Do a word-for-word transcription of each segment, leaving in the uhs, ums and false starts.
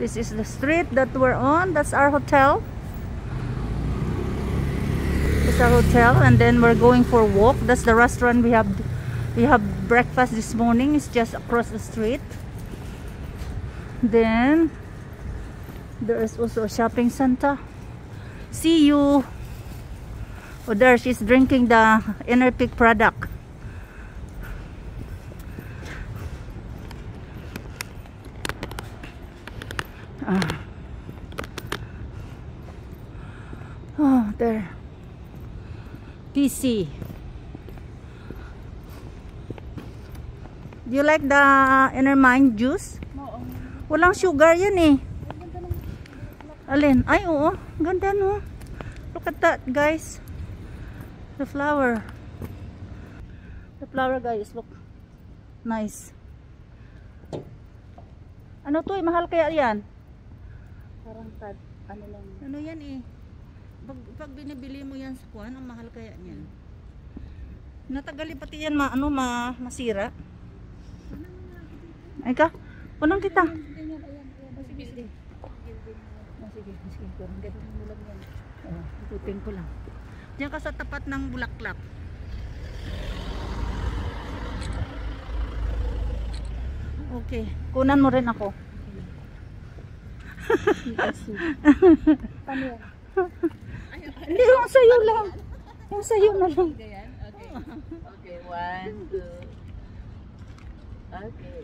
This is the street that we're on. That's our hotel. That's our hotel, and then we're going for a walk. That's the restaurant we have. We have breakfast this morning. It's just across the street. Then there is also a shopping center. See you. Oh, there she's drinking the Inner Peak product. Ah. Oh, there. P C. Do you like the Inner Mind juice? Walang sugar yan eh. Alin? Ay, oo. Ganda no. Look at that, guys. The flower. The flower, guys. Look. Nice. Ano to eh? Mahal kaya yan? Parang tad, ano lang. Ano yan eh? Pag, pag binibili mo yan sa kuwan, ang mahal kaya niyan. Natagali pati yan ma, ano, ma, masira. Ay ka? Punang kita. Sige, sige. Sige, sige. Ganun mo lang yan. Oh, ikutin ko lang. Diyan ka sa tapat ng bulaklak. Okay. Kunan mo rin ako. Paano yan? Hindi, yung sa'yo lang. Yung sa'yo na lang. Okay. Okay, one, two. Okay.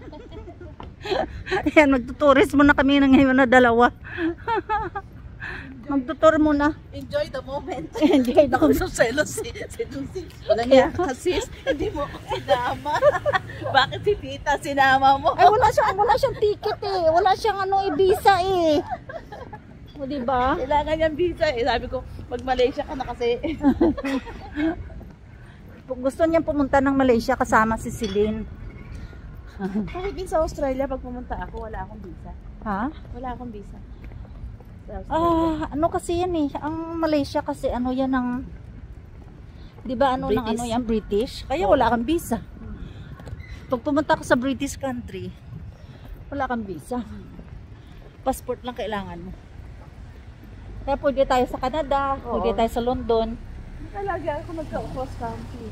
Ayan, magtuturis muna kami ng ngayon na dalawa. Magtutur muna. Enjoy the moment. Enjoy the Ako so selos si si Lucy. Wala niya kasi hindi mo ko sinama. Bakit si Tita sinama mo? Ay, wala siyang, wala siyang ticket eh. Wala siyang ano, eh, visa eh. O, diba? Kailangan niyang visa eh. Sabi ko, pag Malaysia ka na kasi. Gusto niyang pumunta ng Malaysia kasama si Celine. Kahit din sa Australia, pag pumunta ako, wala akong visa. Ha? Wala akong visa. Ah, ano kasi yan eh. Ang Malaysia kasi ano yan ng, di ba ano ng British. ano yan, British? Kaya Oo. wala kang visa. Pag pumunta ka sa British country, wala kang visa. Passport lang kailangan mo. Kaya pwede tayo sa Canada, Oo. pwede tayo sa London. Lagi ako nagka-cross country.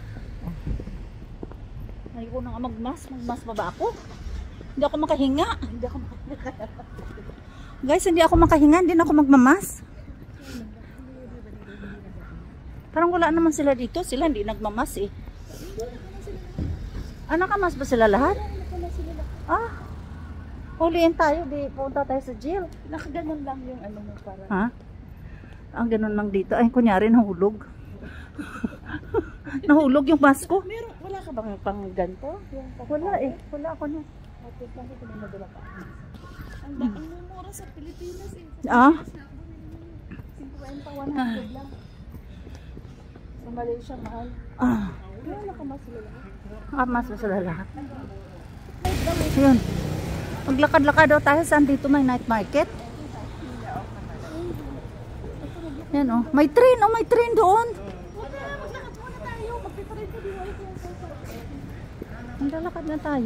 Ay ko nang magmas, magmas pa ba ako? Hindi ako makahinga. Hindi ako makahinga. Guys, hindi ako makahinga, hindi na ako magmamas. Parang wala naman sila dito, sila hindi nagmamas eh. Ah, nakamas ba sila lahat? Ah, huliin tayo, di punta tayo sa jail. Nakaganon lang yung ano mo para. Ha? Ang ganun lang dito. Ay, kunyari nahulog. Nahulog yung mask ko. Meron, wala ka bang pang ganito? Yung Wala eh, wala ako na. Okay, kasi kung madala pa. Ang ang mura sa Pilipinas eh. Ah? fifty, one hundred lang. Sa Malaysia mahal. Ah, Kaya nakamas sila lahat. nakamas ba sila lahat? Yun. Maglakad-lakad daw tayo saan dito may night market. Yan oh, may train oh, may train doon. Maglalakad na tayo.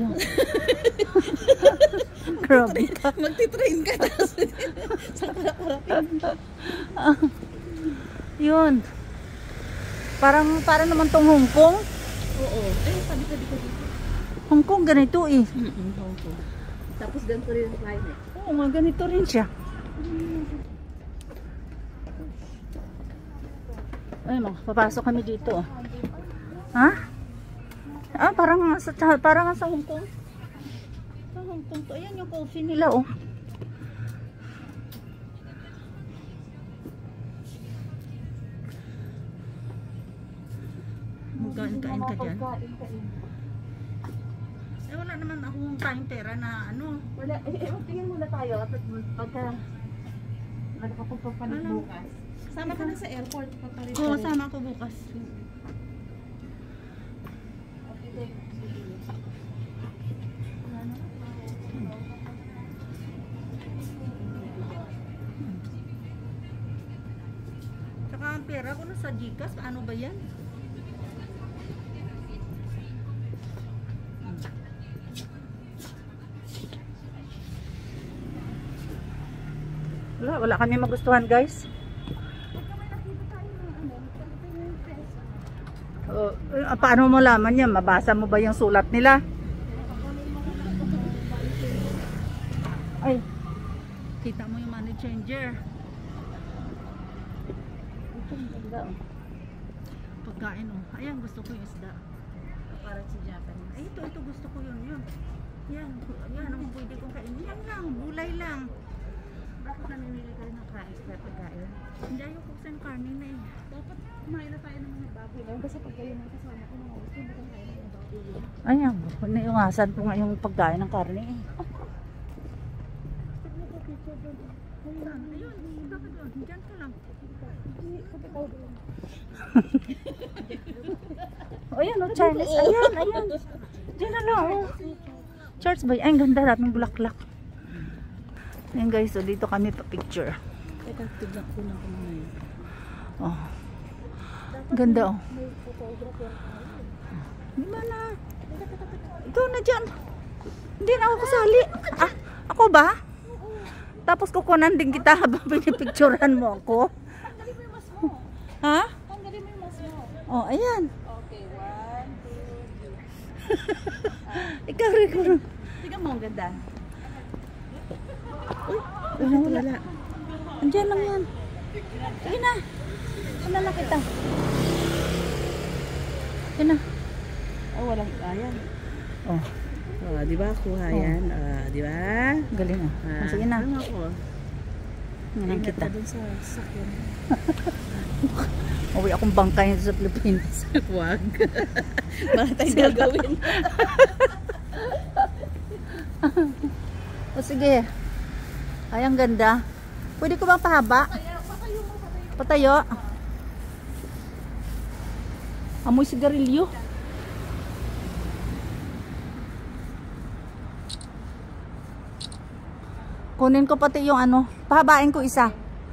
Grabe ka. Magti-train ka na. Saan ka nakarating? Ah, yun. Parang, parang naman tong Hong Kong. Oo. Eh, tabi-tabi ka dito. Hong Kong ganito eh. Mm-mm, Hong Kong. Tapos ganito rin ang climate. Oo nga, ganito rin siya. Ay mo, papasok kami dito. Ha? Ah, parang sa parang sa Hong Kong. Sa Hong Kong to. Ayan yung coffee nila oh. Magkain-kain ka dyan. Eh wala naman akong tayong pera na ano. Wala, eh, tingin muna tayo. Pagka nagkapagpapalit Alam. bukas. Sama ka na sa airport. Papalit Oo, sama ko bukas. Tsaka ang pera ko na sa Gcash, ano ba yan? Wala, wala kami magustuhan, guys. Uh, paano mo laman yan? Mabasa mo ba yung sulat nila? Ay, kita mo yung money changer. Ito ang ganda, oh. Pagkain, oh. Ayan, gusto ko yung isda. Para sa Japanese. Ay, ito, ito gusto ko yun, yun. Yan, yan ang pwede kong kainin. Yan lang, gulay lang. Bakit namimili ka rin ng kain sa pagkain? Hindi ayoko sa karne na eh. Dapat kumain na tayo ng mga baboy. Ngayon kasi pag kayo ng kasama ko mga gusto, hindi kang kain ng mga baboy. Ayan, naiungasan ko nga yung pagkain ng karne eh. Ayun, punta ka doon. Diyan ka lang. O ayan, oh, Charles. Ayan, ayan. Diyan na lang, oh. Charles ba? Ay, ang ganda natin bulaklak. Ayan guys, so dito kami pa picture. Teka, tignan ko lang kung ngayon. Oh. Ganda, oh. Di ba na? Ikaw na dyan. Hindi na ako kasali. Ah, ako ba? Tapos kukunan din kita habang pinipicturean mo ako. Tanggalin mo yung mas mo. Ha? Tanggalin mo yung mas mo. Oh, ayan. Okay, one, two, three. Ikaw rin ko. Tignan mo, ang ganda. Uy, wala, wala. Andiyan lang yan. Sige na. Wala lang kita. Sige na. Oh, walang ayan. Oh, Oh, di ba? Kuha Oh. yan. Ah, di ba? galing ah. Oh, sige na. Ano ako? Yan lang Ingat kita. ka dun sa sakyan. Uwi akong bangkay sa Pilipinas. Huwag. Bakit tayo gagawin? O sige. Ay, ang ganda. Pwede ko bang pahaba? Patayo. Amoy sigarilyo. Kunin ko pati yung ano. Pahabain ko isa.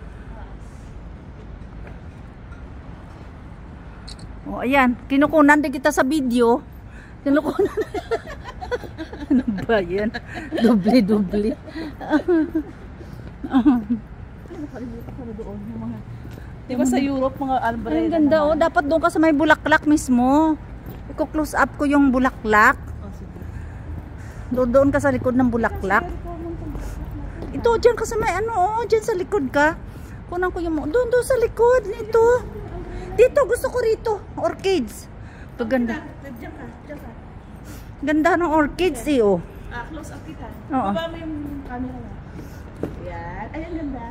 O, ayan. Kinukunan din kita sa video. Kinukunan. Ano ba yan? Doble-doble. Nakalimutan ko na doon yung mga... Di ba sa Europe, mga albareda? Ang ganda, oh. Dapat doon ka sa may bulaklak mismo. Iko-close up ko yung bulaklak. Oh, sige. Doon, doon ka sa likod ng bulaklak. Ito, dyan ka sa may ano, oh. Dyan sa likod ka. Kunan ko yung... Doon, doon sa likod. Dito. Dito, gusto ko rito. Orchids. Paganda. Diyan ka, diyan ka. Ganda ng orchids, eh, oh. Ah, close up kita. Oo. Baba mo yung camera mo. Yan. Ay, ang ganda.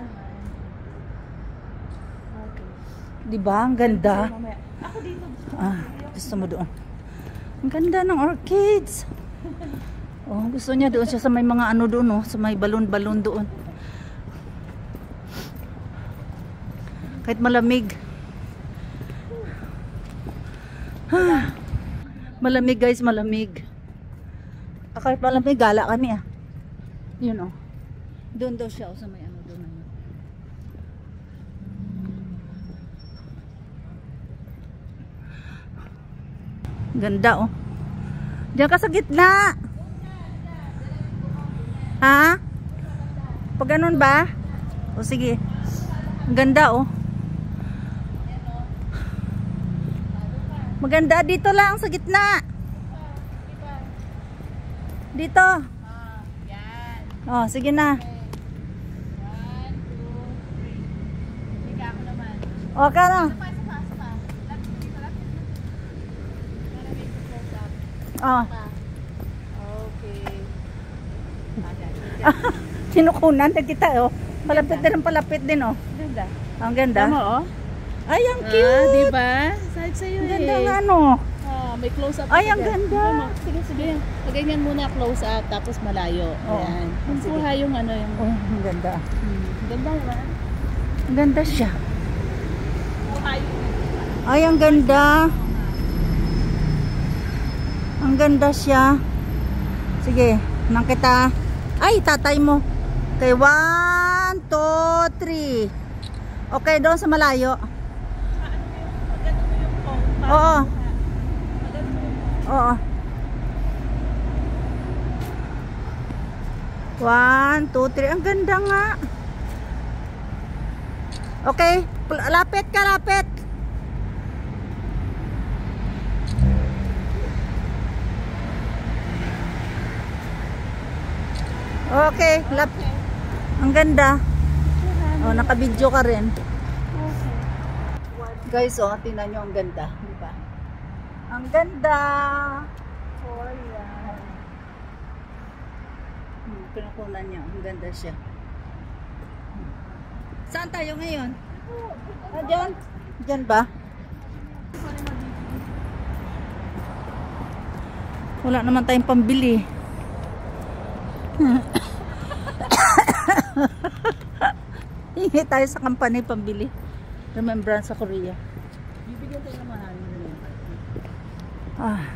Okay. Diba? Ang ganda. Mamaya. Ako dito. Ah, gusto mo doon. Ang ganda ng orchids. Oh, gusto niya doon siya sa may mga ano doon, oh, sa may balon-balon doon. Kahit malamig. Ah, malamig guys, malamig. Ah, kahit malamig, gala kami ah. Yun oh. Doon daw siya, oh, sa may ano doon. Ano. Ganda oh. Diyan ka sa gitna. Ha? Pag ganun ba? O sige. Ang ganda oh. Maganda dito lang sa gitna. Dito. Yan. Oh, sige na. One, two, three. Higa ako naman. Okay na. Sapa, sapa, sapa. Lapit dito, lapit dito. Para may close up. Oh. Pa. Okay. Sinukunan na kita oh. Palapit din ang palapit din oh. Ganda. Ang ganda. Tama oh. Ay, ang cute. Ah, diba? Side sa'yo Ang eh. ganda ng ano. Ah, may close up. Ay, ka ang dyan. ganda. Tama. Sige, sige. Ganyan muna close up, tapos malayo. Oo. Ayan. Oh, sige. Kuha yung ano yung... Oh, ang ganda. Hmm. Ganda naman. Ang ganda siya. Kuha yung... Ay, ang ganda. Ang ganda siya. Sige, nang kita. Ay, tatay mo. Okay, one, two, three. Okay, doon sa malayo. Oo. Oo. One, two, three. Ang ganda nga. Okay, lapit ka, lapit. Okay, lap. Ang ganda. Oh, naka-video ka rin. Guys, oh, tingnan nyo ang ganda, di ba? Ang ganda. Oh, yan. Hmm, pinakunan niya, ang ganda siya. Saan tayo ngayon? Ah, dyan? Dyan ba? Wala naman tayong pambili. Hingi tayo sa company pambili. Remembrance sa Korea. Bibigyan tayo ng mahal. Ah.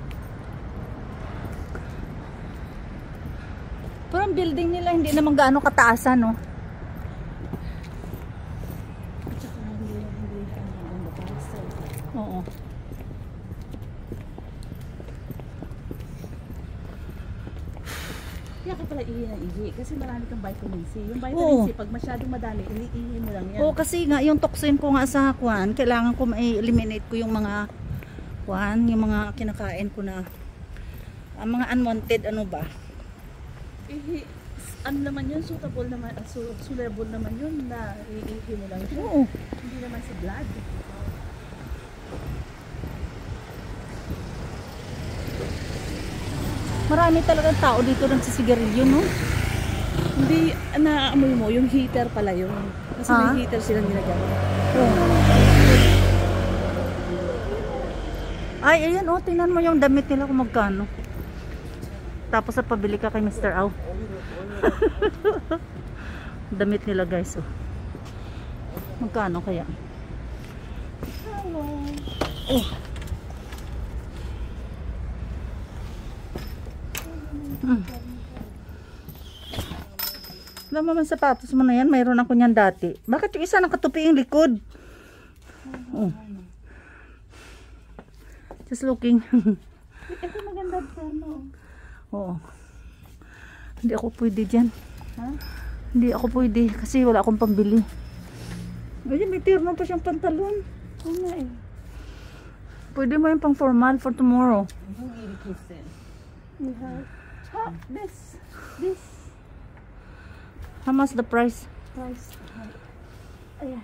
Pero ang building nila hindi naman gaano kataasan, no? Oo. Kaya ka pala ihi ng ihi kasi marami kang vitamin C. Yung vitamin Oo. C, pag masyadong madami, iniihi mo lang yan. Oo, kasi nga yung toxin ko nga sa kwan, kailangan ko ma-eliminate ko yung mga kwan, yung mga kinakain ko na ang mga unwanted ano ba? Ihi, ano naman yun, suitable naman, uh, su suitable naman yun na iihi mo lang yun. Oo. Hindi naman sa blood. Marami talagang tao dito nagsisigarilyo, no? Hindi, naaamoy mo, yung heater pala yun. Kasi Ha? may heater silang ginagawa. Oo. Ay, ayan, oh, tingnan mo yung damit nila kung magkano. Tapos sa pabili ka kay mister Au. Damit nila, guys, oh. Magkano kaya? Oh. Hmm. Alam mo man sapatos mo na yan, mayroon ako niyan dati. Bakit yung isa nakatupi yung likod? Oh. Just looking. Ito maganda sa ano. Oo. Hindi ako pwede dyan. Ha? Hindi ako pwede kasi wala akong pambili. Ayun, may tirno pa siyang pantalon. Oo nga eh. Pwede mo yung pang formal for tomorrow. Yung irikisin. You have, ha, this, this How much the price? price. Ayan.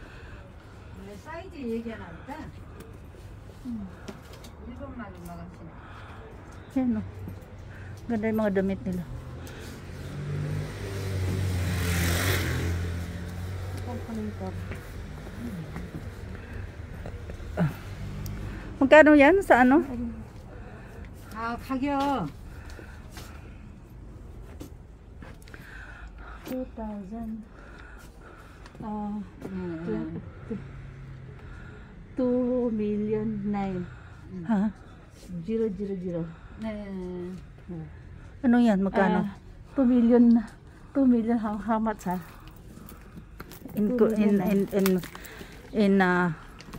Yan, no. Ganda yung mga damit nila. Ah. Magkano yan sa ano? 아, 가격. two thousand. Uh, two million nine. Ha? Zero, zero, zero. Ano yan? Magkano? Ah, two million. Two million. How, how much, ha? in co- in in in in uh,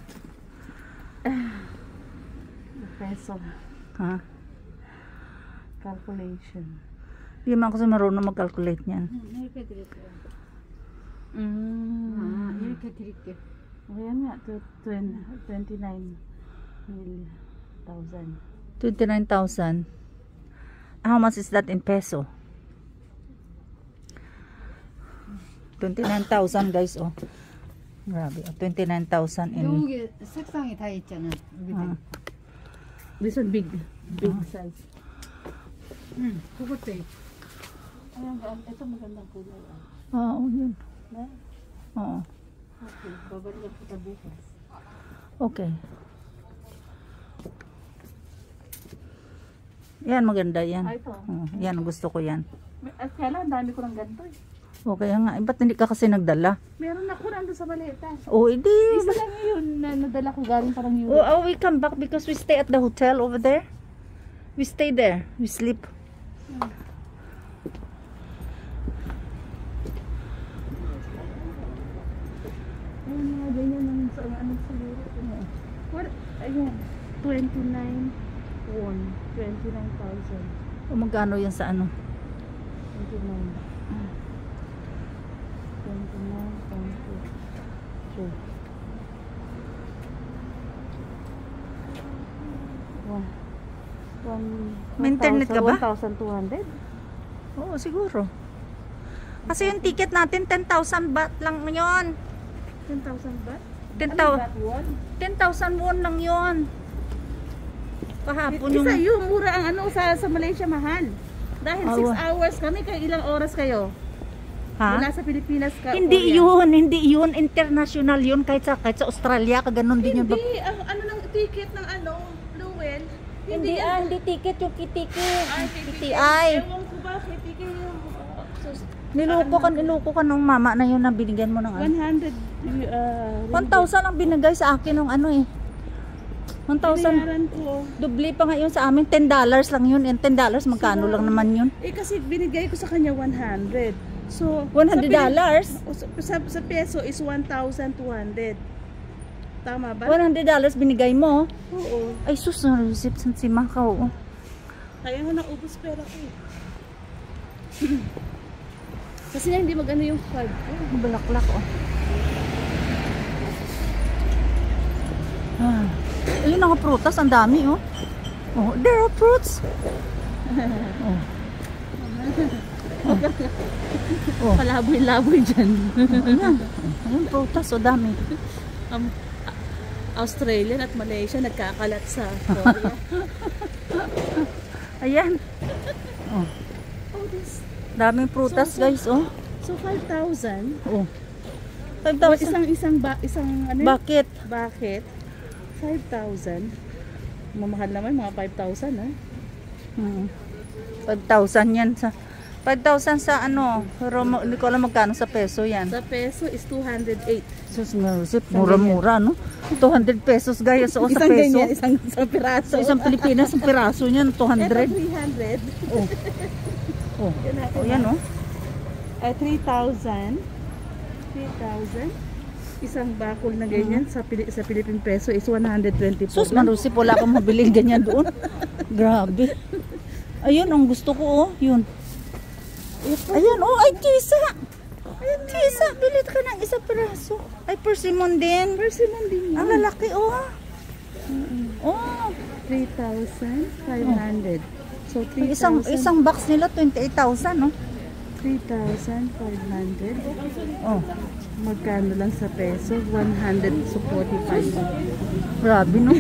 Peso. ha? Calculation. Hindi man ako sa marunong mag-calculate niyan. 이렇게 드릴게요. Mm. 아, 이렇게 드릴게요. Ayan nga, twenty-nine million thousand. twenty-nine thousand. How much is that in peso? twenty-nine thousand, guys, oh. Grabe, oh. twenty-nine thousand in 여기 색상이 다 있잖아. 여기도. 아. This one big, big size. 응, 그것도 있고. Ayan, ito magandang kulay. ah. Ah, oh, yun. Na? Oo. Okay, babalik kita bukas. Okay. Yan, maganda yan. Ah, ito. Oh, yan, gusto ko yan. May- At kailan, dami ko ng ganito eh. Okay nga, eh, ba't hindi ka kasi nagdala? Meron ako nandun sa baleta. Oh, hindi. Isa lang yun na nadala ko galing parang Oh, Europe. oh, we come back because we stay at the hotel over there. We stay there. We sleep. Ayun mga ganyan ng sa ano siguro. What? Ayan. twenty-nine won. twenty-nine thousand. O magkano yan sa ano? twenty-nine. twenty-nine, twenty. May internet ka ba? one thousand two hundred? Oo, siguro. Kasi yung ticket natin, ten thousand baht lang yun. ten thousand baht? ten Ano thousand baht won? ten thousand won lang yun. Kahapon yung... Isa yun, mura ang ano sa sa Malaysia, mahal. Dahil Ah, six wa- hours kami, kayo ilang oras kayo? Mula Ha? sa Pilipinas ka. Hindi Korea. yun, hindi yun. International yun. Kahit sa, kahit sa Australia, kaganon din yung... Hindi, ang ano ng ticket ng ano, Bluewell. Hindi yan. ah, hindi ticket yung kitike. Ay, P T ticket. I. Ewan ko ba, kay ticket yung... uh, sus- Niloko ka, niloko ka nung mama na yun na binigyan mo ng ano. one hundred uh, one thousand ang binigay sa akin ng ano eh. one thousand. Binayaran ko. Dubli pa nga yun sa amin. ten dollars lang yun. And ten dollars magkano lang naman yun? Eh kasi binigay ko sa kanya one hundred. So, one hundred dollars? Sa, sa, sa peso is one thousand two hundred. Tama ba? one hundred dollars binigay mo. Oo. Ay sus, na-receipt si Makaw. Kaya nga naubos pera ko eh. Kasi nga hindi mag-ano yung card ko. Balaklak oh. Ah. Ayun ang prutas, ang dami oh. Oh, there are fruits. Oh. Oh. Palaboy-laboy dyan. Ayan. Ayun, prutas, o dami. um, Australian at Malaysia nagkakalat sa Korea. Ayan. Oh. Oh, this. Daming prutas, guys, oh. So five thousand. Oh. five thousand. Isang isang ba, isang ano? yun? Bakit? Bakit? five thousand. Mamahal naman mga five thousand, ha? Hmm. five thousand yan sa five thousand sa ano, pero ma- hindi ko alam magkano sa peso yan. Sa peso is two hundred eight. Sus, Merced, mura-mura, no? two hundred pesos, guys, o sa Isang peso. ganyan, isang, isang piraso. Sa isang Pilipinas, ang piraso niyan, two hundred. Ito three hundred. Oh. Oh. Yan natin, Oh, yan, oh. Uh, three thousand. three thousand. Isang bakul na ganyan sa Pili sa Philippine peso is one hundred twenty-four. Sus, Marusip, wala akong mabiling ganyan doon. Grabe. Ayun, ang gusto ko, oh. Yun. Ayan, oh, ay, tisa. Ayan, tisa. Bilit ka ng isang piraso. Ay, persimmon din. Persimmon din Ang yan. lalaki, oh. Oh. three thousand five hundred. So three Isang, thousand. isang box nila, twenty-eight thousand, no? three thousand five hundred. Oh. Magkano lang sa peso? one hundred forty-five. Grabe, no?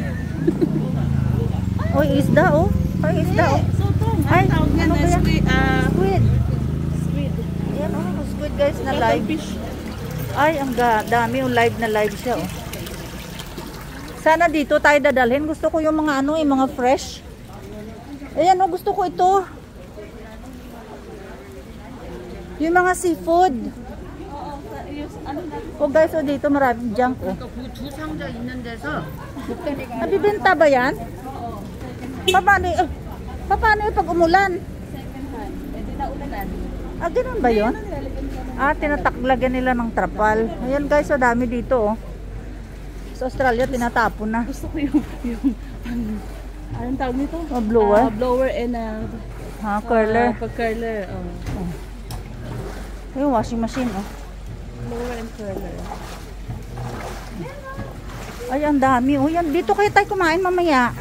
Oy, isda, oh. Ay, isda, oh. So ito, Ay, ang tawag niya ano na ba yan? squid. ah, Squid. squid. Ayan, oh, squid, guys, na live. Cuttlefish. Ay, ang ga- dami, yung live na live siya, oh. Sana dito tayo dadalhin. Gusto ko yung mga ano, yung mga fresh. Ayan, oh, gusto ko ito. Yung mga seafood. Oh, guys, oh, dito maraming junk, oh. 주상자 있는 데서 Nabibenta ba yan? Paano, eh, paano yung pag umulan? Ah, ganun ba yun? Ah, tinataklagan nila ng trapal. Ayan guys, so dami dito, oh. Sa Australia, tinatapon na. Gusto ko yung, yung um, anong tawag nito? Oh, blower? Ah, blower and uh, Ha, curler. ah, pag-curler. Oh. Yung washing machine, oh. Blower and curler. Ay, ang dami, oh. Yan, dito kayo tayo kumain mamaya.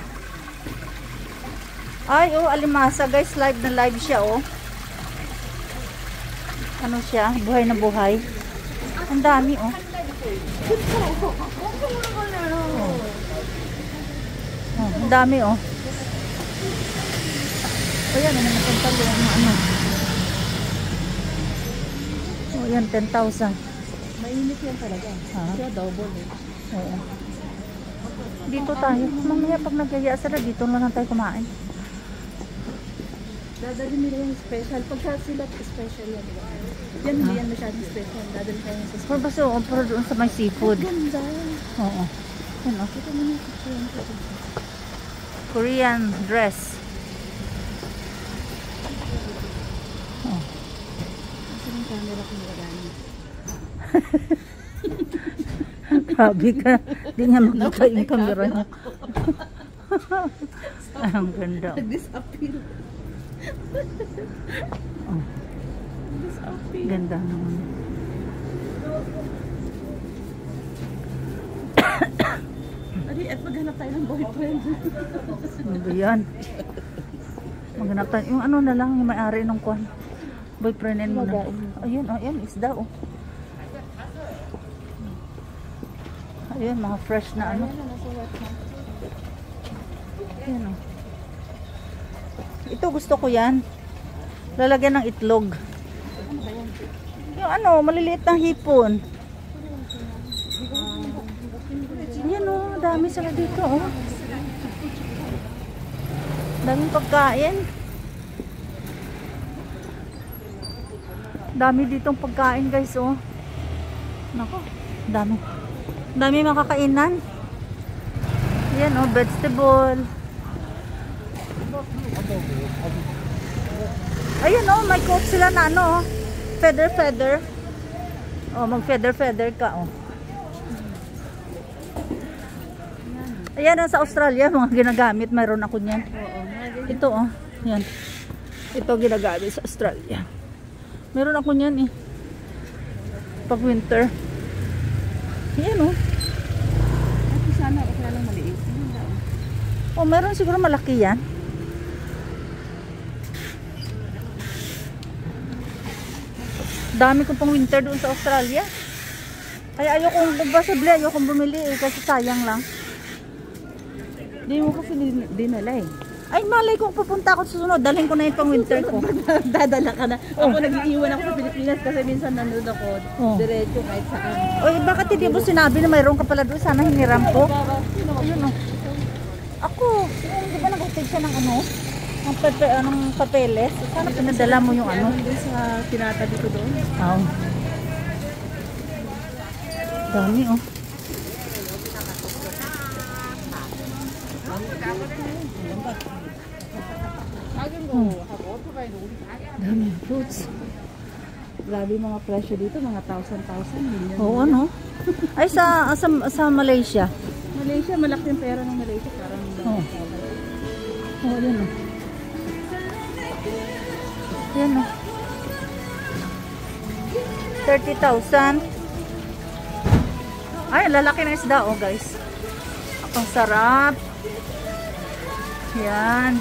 Ay, oh, alimasa, guys. Live na live siya, oh. Ano siya? Buhay na buhay. Ang dami, oh. Oh, ang dami, oh. O yan, ano naman talo yung ano. O yan, ten thousand. Mainit yan talaga. Ha? Kaya double eh. Oo. Dito tayo. Mamaya pag nagyaya sila, dito na lang tayo kumain. Dadali nila yung special. Pagka sila special yan. Diba? Yan hindi yan masyadong special. Dadali tayo yung sa Pero basta, oh, pero doon sa may seafood. Ganda. Oo. Yan, oh. Ito mo yung picture yung picture. Korean dress. Oh. Kasi yung camera ko nilagay. Grabe ka. Di niya makita yung camera niya. Ay, ang ganda. Nag-disappear. Oh, Disappear. ganda naman. Adi, at maghanap tayo ng boyfriend. Ano ba yan? Maghanap tayo. Yung ano na lang, yung may-ari ng kwan. Boyfriendin mo na. Ayun, oh, ayun, isda, oh. Ayun, mga fresh na ano. Ayun, oh. Ito, gusto ko yan. Lalagyan ng itlog. Yung ano, maliliit na hipon. Yan, oh. Dami sila dito, oh. Daming pagkain. Dami ditong pagkain, guys, oh. Nako, dami. Dami makakainan. Yan, oh, vegetable. Ayun, oh, may coat sila na ano, oh. Feather, feather. Oh, mag feather, feather ka, oh. Ayan, oh, sa Australia, mga ginagamit. Mayroon ako niyan. Ito, oh. Yan. Ito ginagamit sa Australia. Meron ako niyan, eh. Pag winter. Yan, oh. At sana ako lang maliit. Oh, meron siguro malaki yan. Dami ko pang winter doon sa Australia. Kaya ayokong magbasabli, ayokong bumili, eh, kasi sayang lang. Di mo kasi dinala eh. Ay, malay kung pupunta ako sa susunod, dalhin ko na yung pang winter ko. Dadala ka na. Ako nag-iiwan ako sa Pilipinas kasi minsan nanood ako. Oh. Diretso kahit saan. Oy, bakit hindi mo sinabi na mayroon ka pala doon? Sana hiniram ko. Ayun, oh. Ako, yung, di ba nag-uptake siya ng ano? Ng pepe, anong papeles? Sana pinadala mo yung ano? Doon sa tinatabi ko doon. Oh. Dami, oh. Hmm. Dami fruits. Grabe mga presyo dito, mga thousand thousand million. Oo, ano? Ay, sa, sa, sa Malaysia. Malaysia, malaki yung pera ng Malaysia. Parang Oo. Oo, yan, oh. Yan, oh. thirty thousand. Ay, lalaki na isda, oh, guys. Ang sarap. Yan.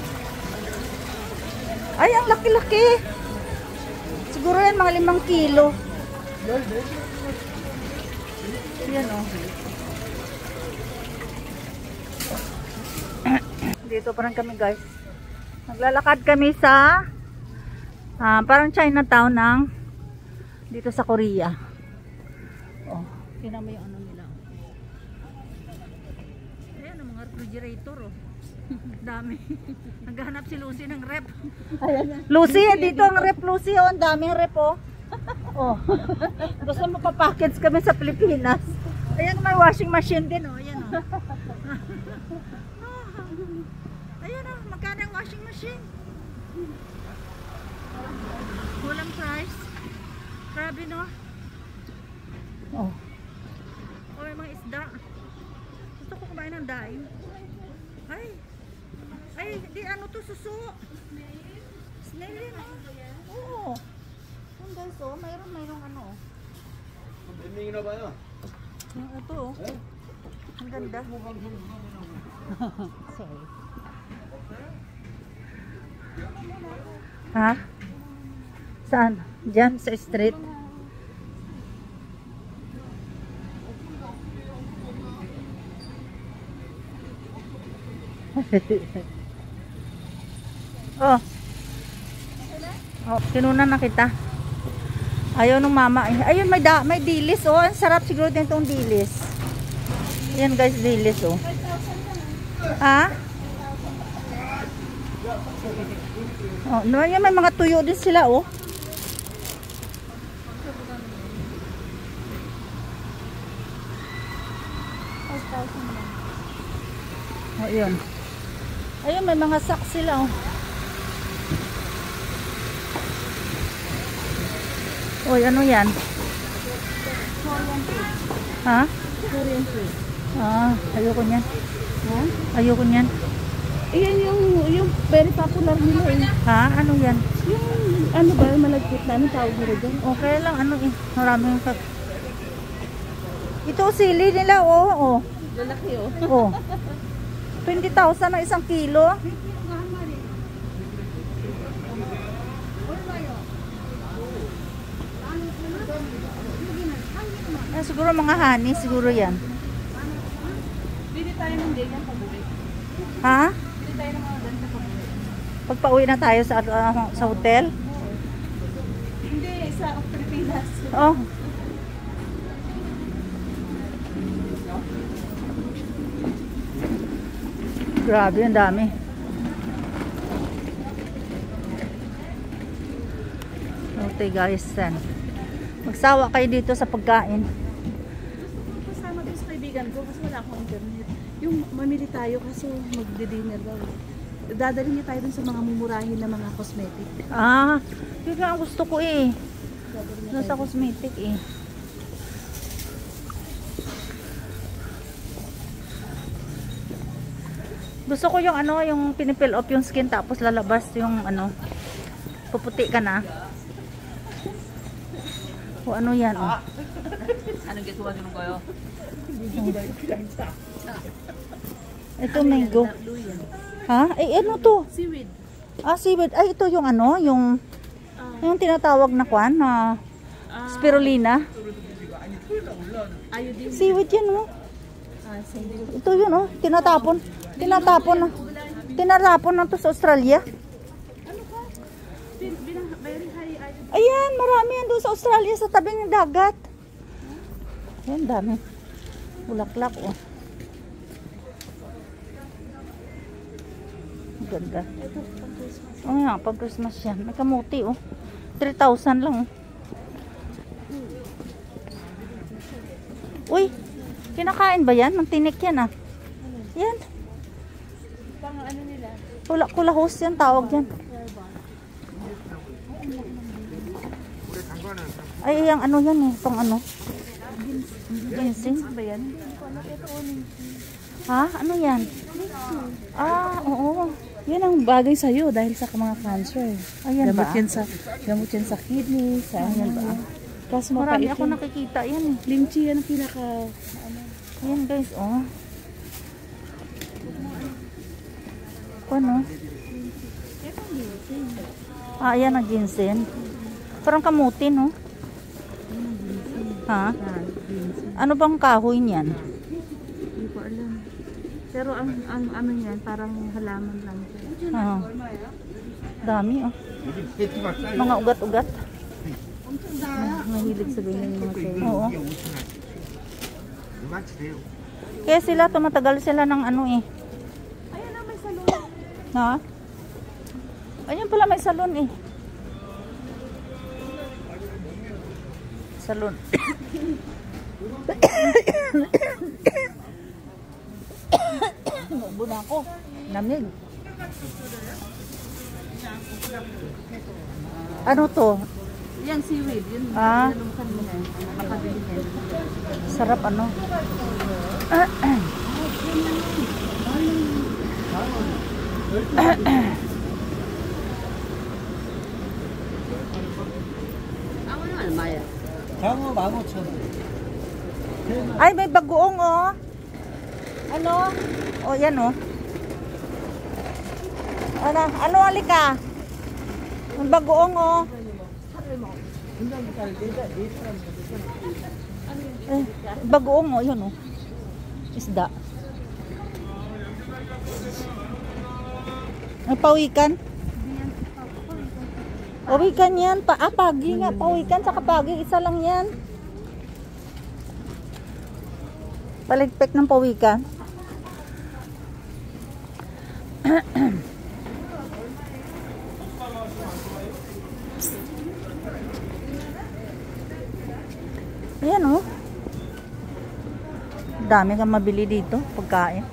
Ay, ang laki-laki. Siguro yan, mga limang kilo. Yan, oh. Dito pa rin kami, guys. Naglalakad kami sa uh, parang Chinatown ng dito sa Korea. Oh, tingnan mo yung ano nila. Ayan, ang mga refrigerator, oh. Dami. Naghahanap si Lucy ng rep. Lucy, dito ang rep, Lucy, oh. Ang daming rep, oh. Oh. Gusto mo pa-package kami sa Pilipinas. Ayan, may washing machine din, oh. Ayan, oh. Ayan, oh. Magkano ang washing machine? Walang price. Grabe, no? Oh. Oh, may mga isda. Gusto ko kumain ng daim. Ay. Ay, di ano to, suso. Snail yan. Oo. Yung guys, oh, mayroon, mayroon ano. Pagbimbing na ba no? Yung ito, oh. Ang ganda. Sorry. Ha? Saan? Diyan, sa street. Oh. Oh, kinunan na kita. Ayaw nung mama. Ayun, may da, may dilis, oh. Ang sarap siguro din tong dilis. Ayan, guys, dilis, oh. Ha? Oh, no, yan, may mga tuyo din sila, oh. Oh, yun. Ayun, may mga sacks sila, oh. Oy, ano yan? Ha? Korean food. Ah, ayoko niyan. Ha? Ayoko niyan. Iyan yung, yung very popular nila eh. Ha? Ano yan? Yung ano ba, malagkit na, anong tawag nila dyan? Okay lang, ano eh. Maraming kag... Ito, sili nila, oh. Oh. Lalaki oh. Oh. twenty thousand ang isang kilo. Ah, siguro mga honey, siguro yan. Bili tayo ng ganyan pag-uwi. Ha? Bili tayo ng mga ganyan pag-uwi. Pagpa-uwi na tayo sa, ah, sa hotel? Hindi, sa Pilipinas. Oh. Grabe, ang dami. Okay guys, then. Magsawa kayo dito sa pagkain. Kasama doon sa kaibigan ko kasi wala akong internet. Yung mamili tayo kasi magdi-dinner daw. Dadalhin niya tayo dun sa mga mumurahin na mga cosmetic. Ah, yun nga ang gusto ko eh. Nasa cosmetic eh. Gusto ko yung ano, yung pinipil off yung skin tapos lalabas yung ano, puputi ka na. O ano yan oh. Anong gagawa nyo kayo? Ito mango. Ha? Eh ano to? Seaweed. Ah, seaweed. Ay ito yung ano, yung yung tinatawag na kwan na spirulina. Iodine. Seaweed yan oh. Ah, seaweed. Ito yun oh, tinatapon. Tinatapon na. Tinatapon na to sa Australia. Ano ka? Bin, bin, very high iodine. Ayan, marami yan doon sa Australia sa tabi ng dagat. Ayan, dami. Bulaklak oh. Ganda. Ito, pang Christmas. Oh nga, pag Christmas yan. May kamuti oh. three thousand lang oh. Uy, kinakain ba yan? Mantinik yan ah. Yan. Pang ano nila? Kula kulahos yan, tawag yan. Ay, yung ano yan eh. Pang ano? Ginseng. Ba yan? Hindi ko alam. Ito unin. Ha? Ano yan? Ah, oo. Yan ang bagay sa'yo dahil sa mga cancer. Ayan Gamot ba? yan sa, gamot yan sa kidney, sa Ayan ba? Kaso Marami mapait ako yun. nakikita yan eh. Limchi yan ang pinaka... Ayan guys, oh. Ano? Ah, ayan ang ginseng. Parang kamuti, no? Ha? Ano bang kahoy niyan? Hindi ko alam. Pero ang, ang ano yan, parang halaman lang. Ah. Dami, oh. Mga ugat-ugat. Mahilig sa ganyan yung mga tayo. Oo. Kaya sila, tumatagal sila ng ano eh. Ayan na, may salon. Ha? Ayun pala may salon eh. Salon. Ubo na ako. Namig. Ano to? Yan, seaweed. Yun, Ah. yun ang kanina. Makabili yan. Sarap ano? Ang 얼마야? 장어 만 오천 원. Ay, may bagoong oh. Ano? Oh, yan oh. Ano? Ano alika? May bagoong oh. Eh, bagoong oh, yun oh. Isda. May pawikan. Pawikan yan. Pa ah, pagi nga. Pawikan sa pagi. Isa lang yan. Paligpik ng pawikan. Ayan oh. Dami kang mabili dito. Pagkain.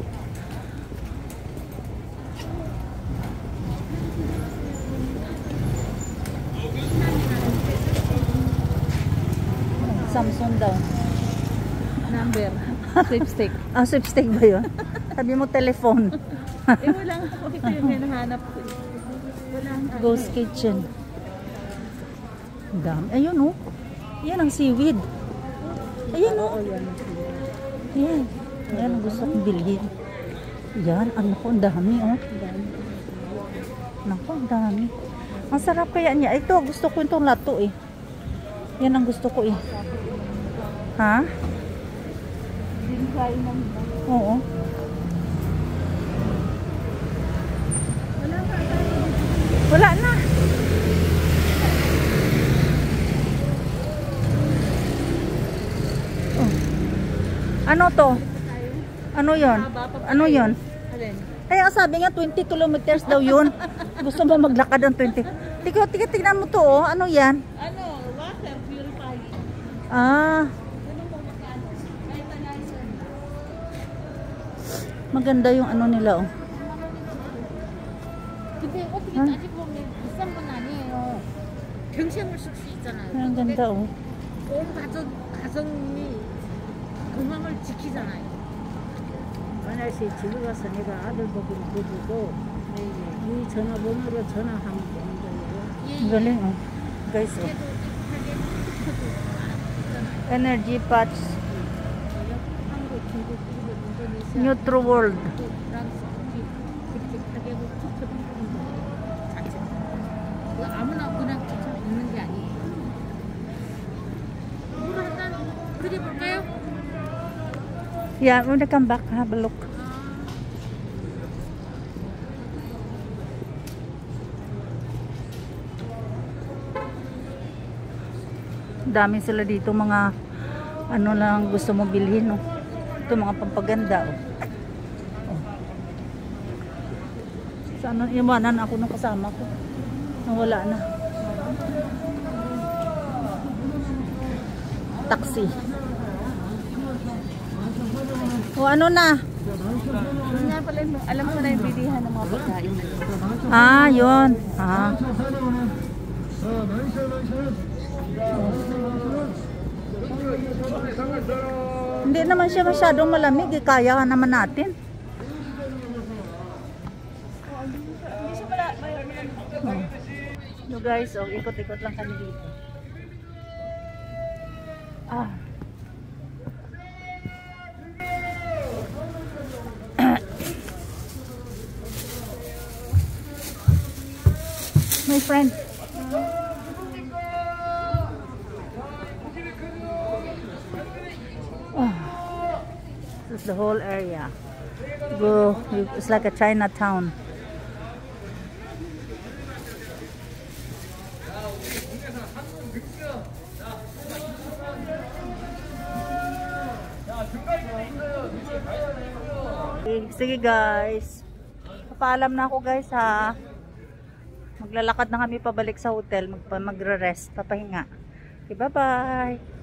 Samsung daw. Number. Lipstick. Ah, sweepstake ba yun? Sabi mo telephone. Eh, wala nga. Ito yung hinahanap ko. Wala nga. Ghost Kitchen. Dami. Ayun oh. Yan ang seaweed. Ayan oh. Yan. Yan ang gusto kong bilhin. Yan. Ano ko, ang dami oh. Naku, ang dami. Ang sarap kaya niya. Ito, gusto ko itong lato eh. Yan ang gusto ko eh. Ha? Din kain ng Oo. wala ka tayo. Wala na. Oh. Ano to? Ano yon? Ano yon? Alin? Kaya sabi nga twenty kilometers daw yun. Gusto mo maglakad ng twenty. Tika, tika, tignan mo to oh. Ano yan? Ano? Water purifying. Ah, Ano mo magkano? Fertilizer. maganda yung ano nila oh. 근데 어떻게 응? 따지고 보면 비싼 건 아니에요. 경생을 쓸 수 있잖아요. Ang ganda oh. 온 가족, 가정이 건강을 지키잖아요. 만약에 집에 가서 내가 아들 보기를 해주고 이 전화번호로 전화하면 되는 거예요. Ang galing oh. Guys oh. 그래도 익숙하게 쳐도 알아듣잖아요. Energy patch. 한국, 중국, 일본, 인도네시아, Neutral world. 또 프랑스, 터키 그렇게 가격을 추천해주는 거예요. 자체. 그 아무나 그냥 추천 있는 게 아니에요. 물 한 잔 드려볼게요. Yeah, when they come back, have a look. Dami sila dito mga ano lang gusto mo bilhin no. Ito mga pampaganda oh. Oh. Sana iwanan ako ng kasama ko. Nawala na. Taxi. O ano na? Yun nga pala, yung- alam ko na yung bilihan ng mga pagkain. Ah, yun. Ah. Hindi naman siya masyadong malamig. Eh. Kaya naman natin. Hindi siya pala, may, Oh. No guys, oh, ikot-ikot lang kami dito. Ah. My friend. Oh. This is the whole area. Go, it's like a Chinatown. Sige guys, papaalam na ako guys ha. Maglalakad na kami pabalik sa hotel, magpa magre-rest, papahinga. Okay, bye bye.